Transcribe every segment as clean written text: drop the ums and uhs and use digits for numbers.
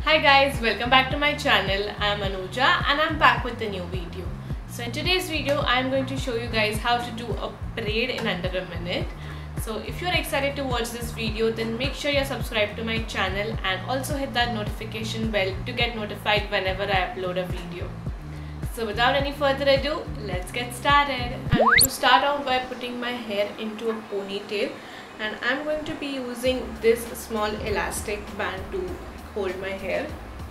Hi guys, welcome back to my channel. I am Anuja and I'm back with a new video. So in today's video, I am going to show you guys how to do a braid in under a minute. So if you're excited to watch this video, then make sure you're subscribed to my channel and also hit that notification bell to get notified whenever I upload a video. So without any further ado, let's get started. I'm going to start off by putting my hair into a ponytail, and I'm going to be using this small elastic band to hold my hair.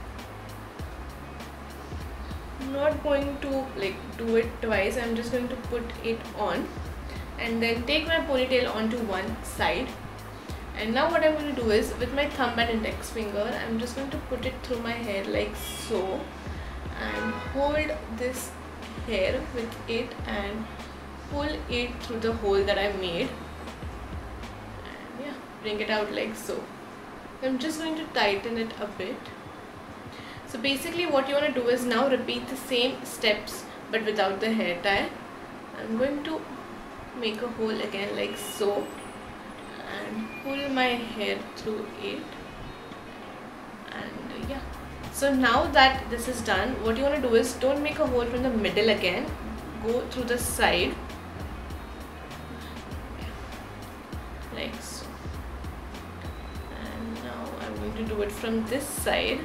I'm not going to do it twice. I'm just going to put it on and then take my ponytail onto one side. And now what I'm going to do is, with my thumb and index finger, I'm just going to put it through my hair like so and hold this hair with it and pull it through the hole that I made, and yeah, bring it out like so. I'm just going to tighten it a bit. So basically what you want to do is now repeat the same steps but without the hair tie. I'm going to make a hole again like so and pull my hair through it, and yeah. So now that this is done, what you want to do is, don't make a hole from the middle again, go through the side like so. And now I'm going to do it from this side.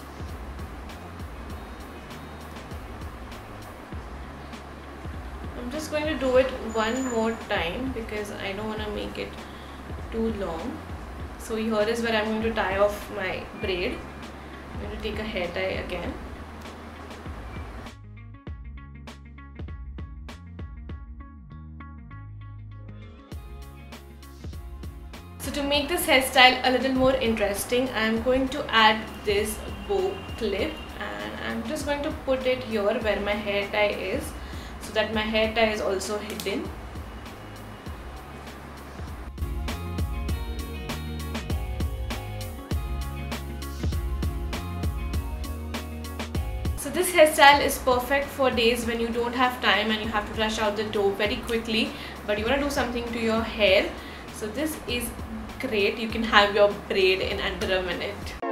I'm just going to do it one more time because I don't want to make it too long. So here is where I'm going to tie off my braid. I'm going to take a hair tie again. So to make this hairstyle a little more interesting, I'm going to add this bow clip, and I'm just going to put it here where my hair tie is, so that my hair tie is also hidden. So this hairstyle is perfect for days when you don't have time and you have to rush out the door very quickly, but you want to do something to your hair. So this is great. You can have your braid in under a minute.